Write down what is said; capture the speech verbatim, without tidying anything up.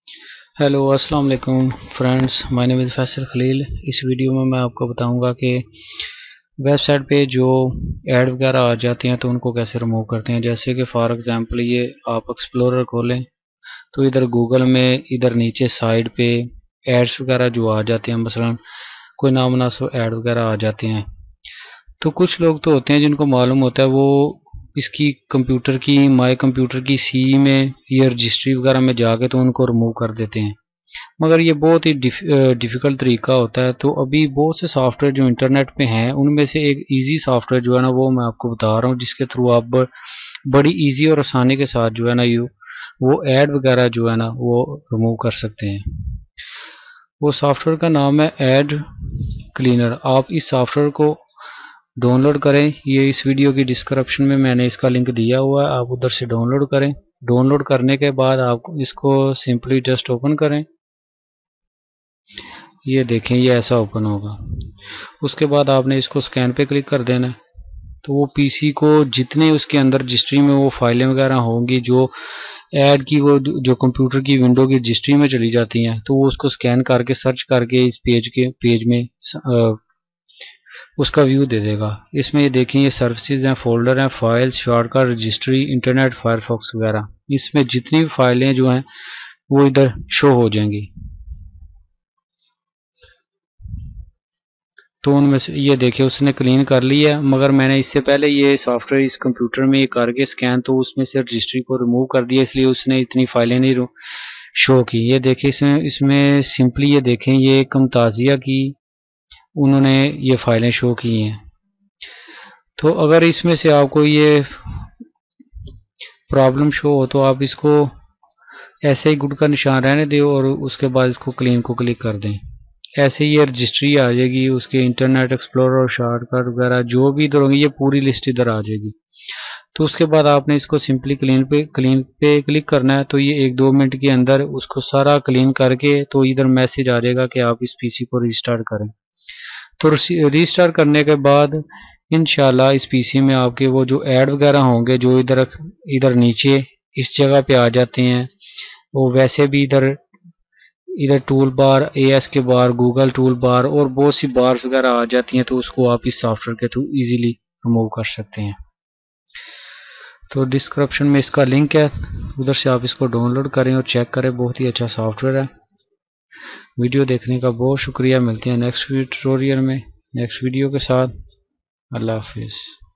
Hello अस्सलाम वालेकुम friends, my name is Faisal Khalil. इस वीडियो में मैं आपको बताऊंगा कि वेबसाइट पे जो ऐड वगैरह आ जाती हैं तो उनको कैसे रिमूव करते हैं। जैसे कि फॉर एग्जांपल ये आप एक्सप्लोरर खोलें तो इधर गूगल में इधर नीचे साइड पे एड्स वगैरह जो आ जाते हैं, मसलन कोई नामुनासिब ऐड वगैरह आ जाते हैं। तो कुछ लोग तो होते हैं जिनको मालूम होता है, वो इसकी कंप्यूटर की माई कंप्यूटर की सी में या रजिस्ट्री वगैरह में जाके तो उनको रिमूव कर देते हैं, मगर ये बहुत ही डिफ़िकल्ट तरीका होता है। तो अभी बहुत से सॉफ्टवेयर जो इंटरनेट पे हैं उनमें से एक इजी सॉफ्टवेयर जो है ना वो मैं आपको बता रहा हूँ, जिसके थ्रू आप बड़ी इजी और आसानी के साथ जो है ना यू वो ऐड वगैरह जो है ना वो रिमूव कर सकते हैं। वो सॉफ्टवेयर का नाम है ऐड क्लीनर। आप इस सॉफ्टवेयर को डाउनलोड करें, ये इस वीडियो की डिस्क्रिप्शन में मैंने इसका लिंक दिया हुआ है, आप उधर से डाउनलोड करें। डाउनलोड करने के बाद आप इसको सिंपली जस्ट ओपन करें। ये देखें, ये ऐसा ओपन होगा। उसके बाद आपने इसको स्कैन पे क्लिक कर देना है, तो वो पीसी को जितने उसके अंदर रजिस्ट्री में वो फाइलें वगैरह होंगी जो ऐड की वो जो कंप्यूटर की विंडो की रजिस्ट्री में चली जाती हैं, तो वो उसको स्कैन करके सर्च करके इस पेज के पेज में आ, उसका व्यू दे देगा। इसमें ये देखें, ये सर्विसेज हैं, फोल्डर हैं, files, shortcut, registry, internet, Firefox वगैरह। इसमें जितनी भी फाइलें जो हैं वो इधर शो हो जाएंगी। तो उनमें से ये देखिए उसने क्लीन कर लिया है, मगर मैंने इससे पहले ये सॉफ्टवेयर इस कंप्यूटर में ये करके स्कैन तो उसमें से रजिस्ट्री को रिमूव कर दिया, इसलिए उसने इतनी फाइलें नहीं शो की। ये देखिए इसमें इसमें सिंपली ये देखें, ये कमताजिया की उन्होंने ये फाइलें शो की हैं। तो अगर इसमें से आपको ये प्रॉब्लम शो हो तो आप इसको ऐसे ही गुड का निशान रहने दें और उसके बाद इसको क्लीन को क्लिक कर दें। ऐसे ही ये रजिस्ट्री आ जाएगी, उसके इंटरनेट एक्सप्लोरर और शॉर्टकट वगैरह जो भी इधर होंगे ये पूरी लिस्ट इधर आ जाएगी। तो उसके बाद आपने इसको सिंपली क्लीन पे क्लीन पे क्लिक करना है, तो ये एक दो मिनट के अंदर उसको सारा क्लीन करके तो इधर मैसेज आ जाएगा कि आप इस पीसी को रिस्टार्ट करें। तो रिस्टार्ट करने के बाद इंशाल्लाह इस पीसी में आपके वो जो ऐड वगैरह होंगे जो इधर इधर नीचे इस जगह पे आ जाते हैं, वो वैसे भी इधर इधर टूल बार, एएस के बार, गूगल टूल बार और बहुत सी बार्स वगैरह आ जाती हैं, तो उसको आप इस सॉफ्टवेयर के थ्रू इजीली रिमूव कर सकते हैं। तो डिस्क्रिप्शन में इसका लिंक है, उधर से आप इसको डाउनलोड करें और चेक करें, बहुत ही अच्छा सॉफ्टवेयर है। वीडियो देखने का बहुत शुक्रिया। मिलते हैं नेक्स्ट ट्यूटोरियल में नेक्स्ट वीडियो के साथ। अल्लाह हाफिज़।